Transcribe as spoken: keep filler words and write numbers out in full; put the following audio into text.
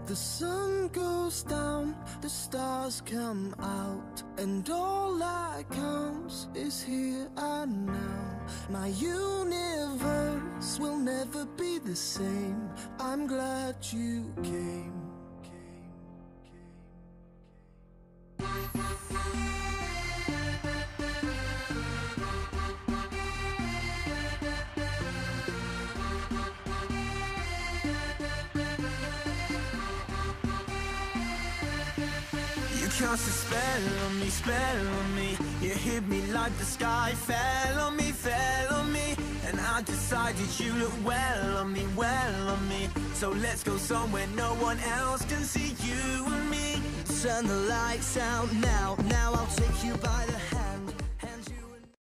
The sun goes down, the stars come out, and all that counts is here and now. My universe will never be the same. I'm glad you came. You cast a spell on me, spell on me. You hit me like the sky fell on me, fell on me. And I decided you look well on me, well on me. So let's go somewhere no one else can see, you and me. Turn the lights out now, now I'll take you by the hand.